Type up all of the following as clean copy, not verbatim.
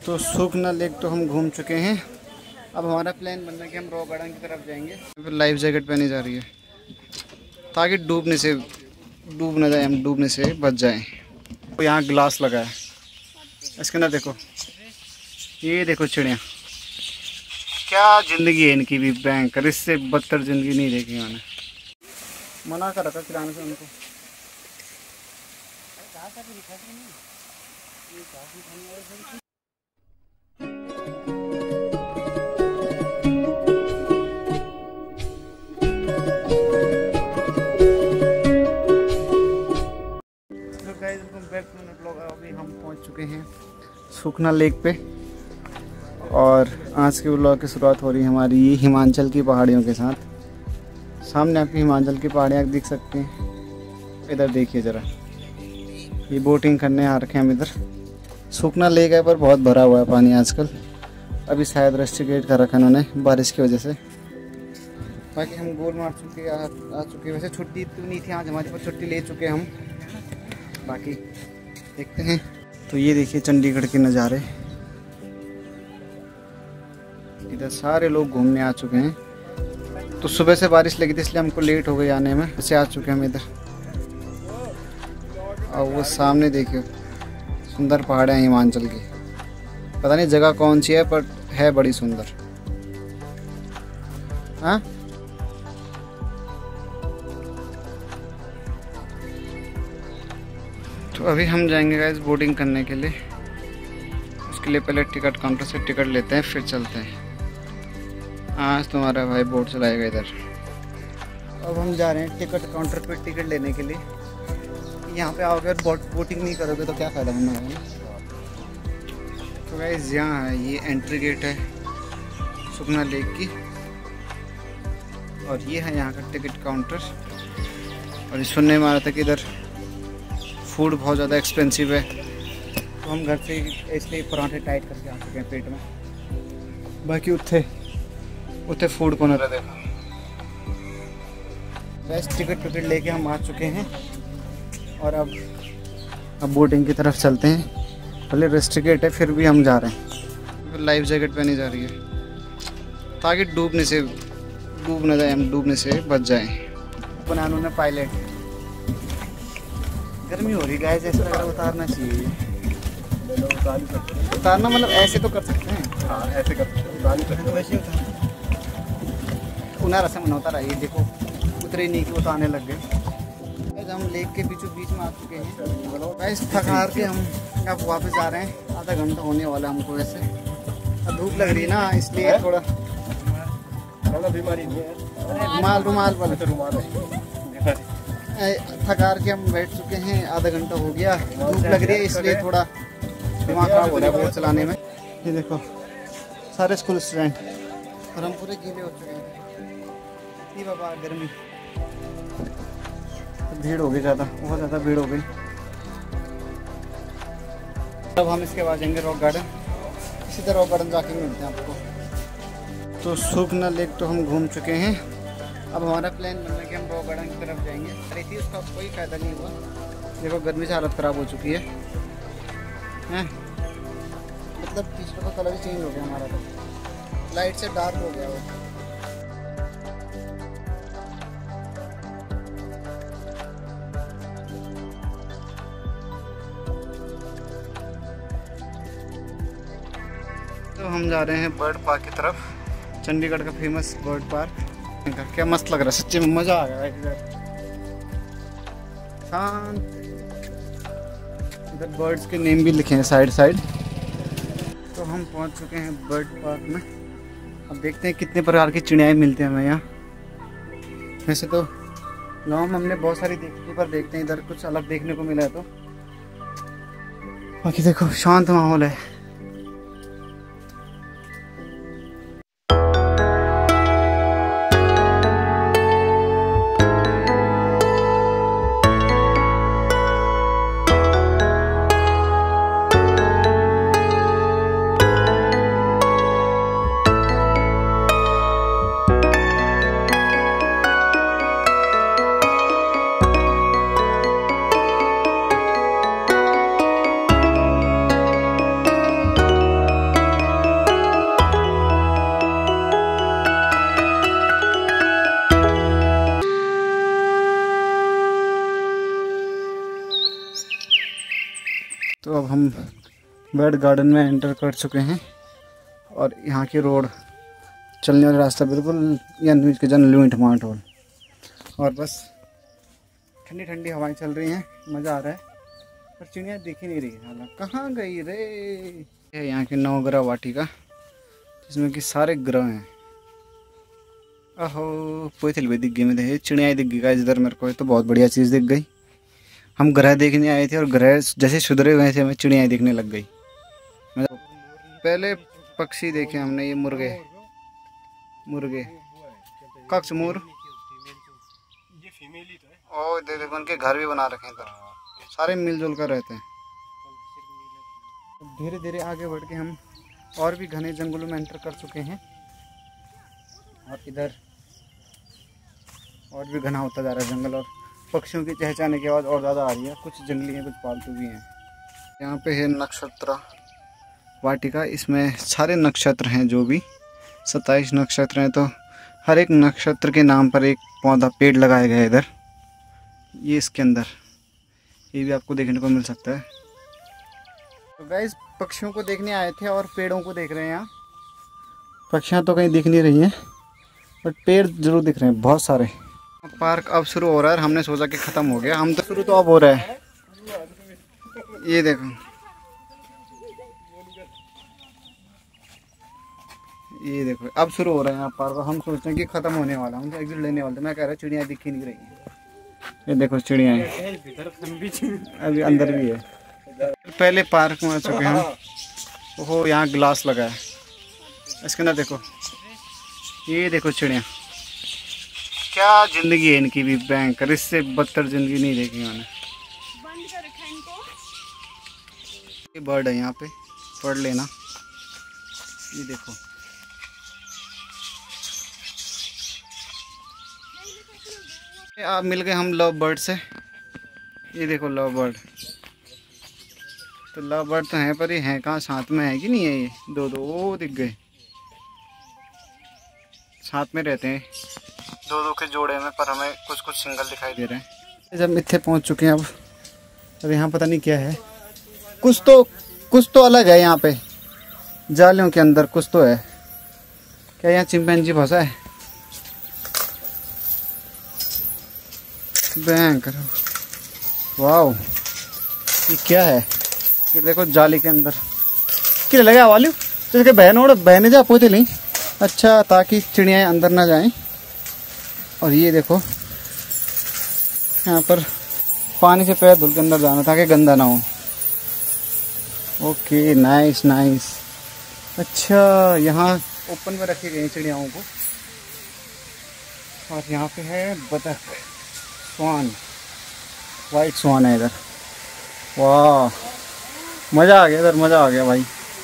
तो सुखना लेक तो हम घूम चुके हैं। अब हमारा प्लान बनना है कि हम रॉक गार्डन की तरफ जाएंगे। फिर लाइफ जैकेट पहनी जा रही है ताकि डूब ना जाए, हम डूबने से बच जाएं। तो यहाँ ग्लास लगा है, इसके अंदर देखो, ये देखो चिड़िया। क्या ज़िंदगी है इनकी भी भयंकर, इससे बदतर ज़िंदगी नहीं देखी मैंने। मना कर रखा खिलाने से उनको। अभी हम पहुंच चुके हैं सुखना लेक पे और आज के व्लॉग की शुरुआत हो रही है हमारी ये हिमाचल की पहाड़ियों के साथ। सामने आपकी हिमाचल की पहाड़ियाँ देख सकते हैं। इधर देखिए ज़रा, ये बोटिंग करने आ रखे हैं हम इधर। सुखना लेक है पर बहुत भरा हुआ है पानी आजकल। अभी शायद रेस्ट्रिकेट कर रखा है उन्होंने बारिश की वजह से। बाकी हम गोल मार चुके आ चुके। वैसे छुट्टी तो नहीं थी आज हमारे पास, छुट्टी ले चुके हम। बाकी देखते हैं। तो ये देखिए चंडीगढ़ के नज़ारे। इधर सारे लोग घूमने आ चुके हैं। तो सुबह से बारिश लगी थी इसलिए हमको लेट हो गई आने में, ऐसे आ चुके हैं हम इधर। और वो सामने देखिए सुंदर पहाड़ है हिमाचल की। पता नहीं जगह कौन सी है पर है बड़ी सुंदर। हाँ तो अभी हम जाएंगे गाइस बोटिंग करने के लिए। उसके लिए पहले टिकट काउंटर से टिकट लेते हैं फिर चलते हैं। आज तुम्हारा भाई बोट चलाएगा इधर। अब हम जा रहे हैं टिकट काउंटर पे टिकट लेने के लिए। यहाँ पे आओगे और बोटिंग नहीं करोगे तो क्या फ़ायदा बनना है। तो गाइस यहाँ है, ये एंट्री गेट है सुखना लेक की और ये है यहाँ का टिकट काउंटर। और सुनने में आ रहा था कि इधर फूड बहुत ज़्यादा एक्सपेंसिव है, तो हम घर से इसलिए पराठे टाइट करके आ चुके हैं पेट में। बाकी उत्थे फूड को न रहे। बस टिकट लेके हम आ चुके हैं और अब बोटिंग की तरफ चलते हैं। भले रेस्ट्रिकेट है फिर भी हम जा रहे हैं। लाइफ जैकेट पहनी जा रही है ताकि डूब ना जाए, हम डूबने से बच जाएं। बनानों ने पायलट। गर्मी हो रही गाइस, ऐसा लग रहा है उतारना चाहिए। उतारना मतलब ऐसे तो कर सकते हैं। हाँ ऐसे कर सकते हैं, तो वैसे उन्हें रस्म न उतारा। ये देखो उतरे नहीं कि वो तो आने लग गए। हम लेक के बीचों बीच में आ चुके हैं गाइस। थक हार के हम अब वापस जा रहे हैं। आधा घंटा होने वाला हमको वैसे। अब धूप लग रही है ना इसलिए थोड़ा बीमारी रुमाल वाले थकार के हम बैठ चुके हैं। आधा घंटा हो गया, धूप लग रही है इसलिए थोड़ा दिमाग खराब हो रहा है बोट चलाने में। ये देखो सारे स्कूल स्टूडेंट और हम पूरे गीले हो चुके हैं। ये बाबा गर्मी, भीड़ हो गई ज़्यादा, बहुत ज़्यादा भीड़ हो गई। अब हम इसके बाद जाएंगे रॉक गार्डन। इसी तरह रॉक गार्डन जाके मिलते हैं आपको। तो सुखना लेक तो हम घूम चुके हैं। अब हमारा प्लान बनना है कि हम रॉक गार्डन की तरफ जाएंगे। अरे थी उसका कोई फ़ायदा नहीं हुआ। देखो गर्मी से हालत ख़राब हो चुकी है। मतलब टी शर्ट का कलर ही चेंज हो गया हमारा, तो लाइट से डार्क हो गया वो। तो हम जा रहे हैं बर्ड पार्क की तरफ, चंडीगढ़ का फेमस बर्ड पार्क। क्या मस्त लग रहा है सच्ची में, मज़ा आ गया इधर। शांत, इधर बर्ड्स के नेम भी लिखे हैं साइड। तो हम पहुंच चुके हैं बर्ड पार्क में। अब देखते हैं कितने प्रकार की चिड़ियाँ मिलती हैं हमें यहाँ। वैसे तो गाँव में हमने बहुत सारी देखी पर देखते हैं इधर कुछ अलग देखने को मिला है। तो बाकी देखो शांत माहौल है। बर्ड गार्डन में एंटर कर चुके हैं और यहाँ की रोड चलने वाला रास्ता बिल्कुल न्यूज के जन लूट मार्ट हॉल और बस ठंडी ठंडी हवाएं चल रही हैं, मज़ा आ रहा है। पर चिड़िया दिख ही नहीं रही, हालांकि कहाँ गई रे। यहाँ की नवग्रह वाटिका जिसमें कि सारे ग्रह हैं। अहो पोइथिल भी दिख गई, मैं चिड़िया दिख गई गाइस इधर मेरे को, तो बहुत बढ़िया चीज़ दिख गई। हम ग्रह देखने आए थे और ग्रह जैसे सुधरे हुए थे हमें चिड़िया दिखने लग गई। पहले पक्षी देखे हमने, ये मुर्गे कक्ष मोर और देखो उनके घर भी बना रखे हैं इधर, सारे मिलजुल कर रहते हैं। धीरे धीरे आगे बढ़ के हम और भी घने जंगलों में एंटर कर चुके हैं और इधर और भी घना होता जा रहा है जंगल और पक्षियों की चहचहाने की आवाज़ और ज़्यादा आ रही है। कुछ जंगली हैं, कुछ पालतू भी हैं। यहाँ पे है नक्षत्र वाटिका, इसमें सारे नक्षत्र हैं, जो भी 27 नक्षत्र हैं। तो हर एक नक्षत्र के नाम पर एक पौधा पेड़ लगाया गया है इधर, ये इसके अंदर, ये भी आपको देखने को मिल सकता है। तो गाइस पक्षियों को देखने आए थे और पेड़ों को देख रहे हैं। यहाँ पक्षियाँ तो कहीं दिख नहीं रही हैं बट पेड़ जरूर दिख रहे हैं बहुत सारे। पार्क अब शुरू हो रहा है, हमने सोचा कि ख़त्म हो गया, हम तो शुरू तो अब हो रहा है। ये देखो, ये देखो अब शुरू हो रहा है यहाँ पार्क। हम सोचते हैं कि ख़त्म होने वाला, हम तो एग्जिट लेने वाले थे। मैं कह रहा चिड़िया दिख ही नहीं रही है। ये देखो चिड़िया है, अभी अंदर भी है। पहले पार्क में आ चुके हैं। ओहो यहाँ ग्लास लगा है, इसके अंदर देखो, ये देखो चिड़िया। क्या जिंदगी है इनकी भी भयंकर, इससे बदतर जिंदगी नहीं देखी मैंने। ये बर्ड है यहाँ पे, पढ़ लेना। ये देखो आप मिल गए हम लव बर्ड से। ये देखो लव बर्ड, तो लव बर्ड तो हैं पर ये हैं कहाँ, साथ में है कि नहीं है। ये दो वो दिख गए, साथ में रहते हैं दो के जोड़े में, पर हमें कुछ कुछ सिंगल दिखाई दे रहे हैं। जब इतने पहुंच चुके हैं अब यहाँ पता नहीं क्या है, कुछ तो अलग है यहाँ पे जालियों के अंदर, कुछ तो है। क्या यहाँ चिंपैंजी फंसा है? भयंकर, वाओ ये क्या है? ये देखो जाली के अंदर क्या लगा वाली, तो बहने जा पोते नहीं, अच्छा ताकि चिड़ियाएँ अंदर ना जाएं। और ये देखो यहाँ पर पानी से पैर धुल के अंदर जाना ताकि गंदा ना हो। Okay nice nice. अच्छा यहाँ ओपन में रखी गई चिड़ियाओं को। और यहाँ पे है बतख, स्वान, वाइट स्वान है इधर। वाह मज़ा आ गया इधर, मज़ा आ गया भाई।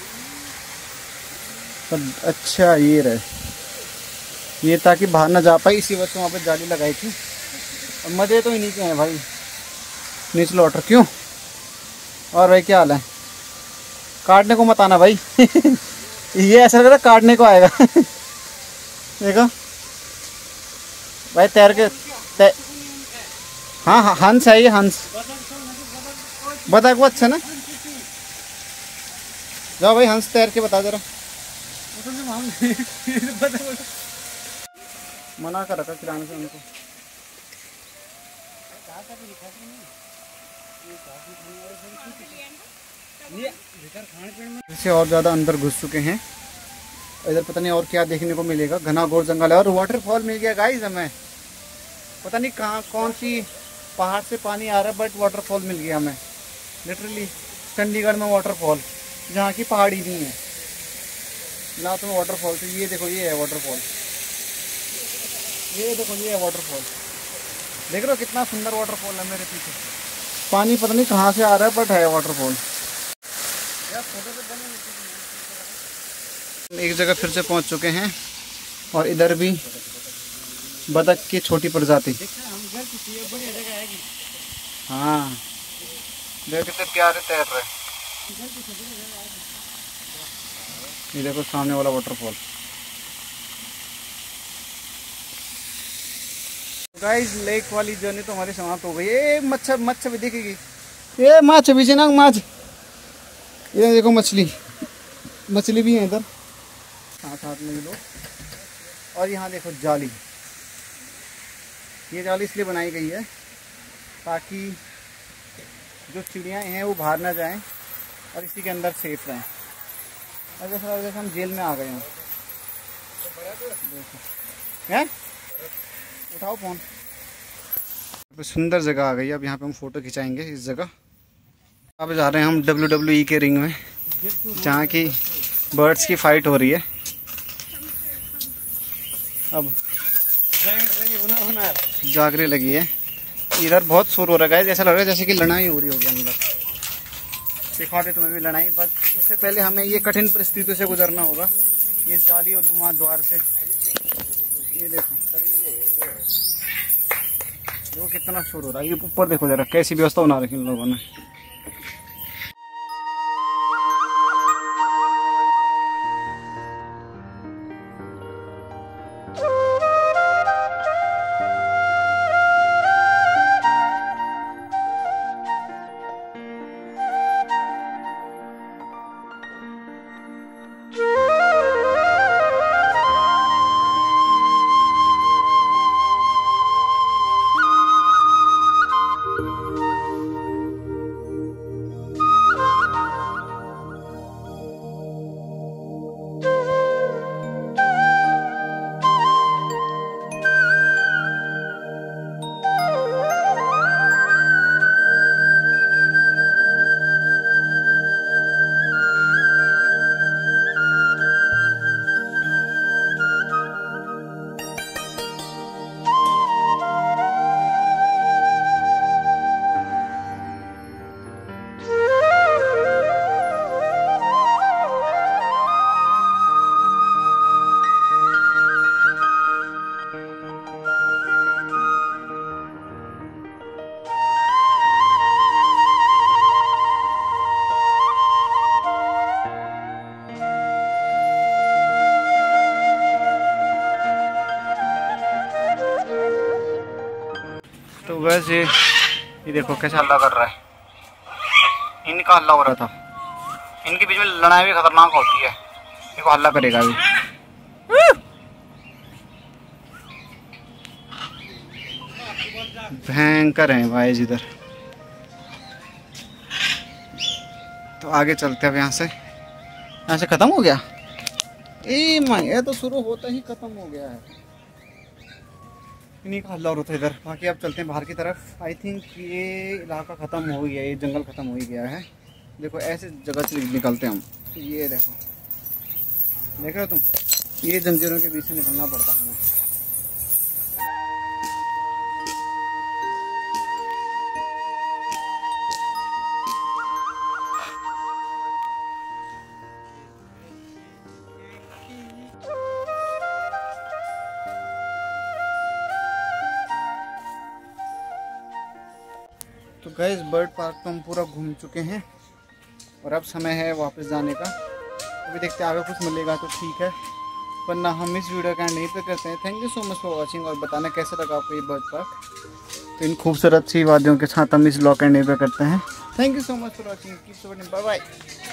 अच्छा ये रहे, ये ताकि बाहर ना जा पाई, इसी वजह से वहाँ पे जाली लगाई थी। और मज़े तो इन्हीं के हैं भाई, नीचे लौट क्यों। और भाई क्या हाल है? काटने को मत आना भाई ये ऐसा लग रहा है काटने को आएगा देखो भाई तैर के हाँ हंस है ये, हंस बता को अच्छा ना। जाओ भाई हंस तैर के बता जरा मना कर रखा खिलाने से उनको। इसे और ज़्यादा अंदर घुस चुके हैं, इधर पता नहीं और क्या देखने को मिलेगा। घना घोर जंगल है और वाटरफॉल मिल गया गाइस हमें। पता नहीं कहाँ कौन सी पहाड़ से पानी आ रहा है बट वाटरफॉल मिल गया हमें। लिटरली चंडीगढ़ में वाटरफॉल, जहाँ की पहाड़ी नहीं है ना तो वाटरफॉल। तो ये देखो ये है वाटरफॉल, ये देखो ये है वाटरफॉल। देख रहे हो कितना सुंदर वाटरफॉल है मेरे पीछे। पानी पता नहीं कहाँ से आ रहा है बट है वाटरफॉल। एक जगह फिर से पहुंच चुके हैं और इधर भी बतख की छोटी प्रजाति। हाँ देख कितने प्यारे तैर रहे। ये देखो सामने वाला वाटरफॉल। गाइस लेक वाली जर्नी तो हमारी समाप्त हो गई। ये मच्छर भी दिखेगी, ये माछ पीछे ना माछ। ये देखो मछली भी है इधर साथ में ये दो। और यहाँ देखो जाली, ये जाली इसलिए बनाई गई है ताकि जो चिड़ियाँ हैं वो बाहर ना जाएं और इसी के अंदर सेफ रहें। और जैसे हम जेल में आ गए हैं। हैं उठाओ फोन। सुंदर जगह आ गई है। अब यहाँ पे हम फोटो खिंचाएंगे इस जगह। अब जा रहे हैं हम WWE के रिंग में, जहाँ की बर्ड्स की फाइट हो रही है। अब जागरे लगी है। इधर बहुत शोर हो रहा है, जैसा लग रहा है जैसे कि लड़ाई हो रही होगी अंदर। दिखाते तुम्हें भी लड़ाई, बस इससे पहले हमें ये कठिन परिस्थितियों से गुजरना होगा। ये जाली और नुमा द्वार से, ये देखो कितना शोर हो रहा है। ये ऊपर देखो जरा कैसी व्यवस्था बना रखी इन लोगों ने। तो वैसे ये देखो कैसे हल्ला कर रहा है। इनका हल्ला हो रहा था। इनके बीच में लड़ाई भी खतरनाक होती है। देखो हल्ला करेगा अभी। भयंकर है भाई इधर। तो आगे चलते हैं अब यहाँ से खत्म हो गया। ये तो शुरू होता ही खत्म हो गया है। इन्हीं का हल्ला होता है इधर। बाकी अब चलते हैं बाहर की तरफ। आई थिंक ये इलाका ख़त्म हो गया, ये जंगल ख़त्म हो ही गया है। देखो ऐसे जगह से निकलते हैं हम। ये देखो, देख रहे हो तुम, ये जंजीरों के बीच से निकलना पड़ता हमें। तो गाइस बर्ड पार्क तो हम पूरा घूम चुके हैं और अब समय है वापस जाने का। अभी देखते हैं आगे कुछ मिलेगा तो ठीक है, वरना हम इस वीडियो का एंड यहीं पे करते हैं। Thank you so much for watching. और बताना कैसा लगा आपको ये बर्ड पार्क। तो इन खूबसूरत सी वादियों के साथ हम इस ब्लॉग का एंड यहीं पे करते हैं। Thank you so much for watching. Keep supporting. Bye bye.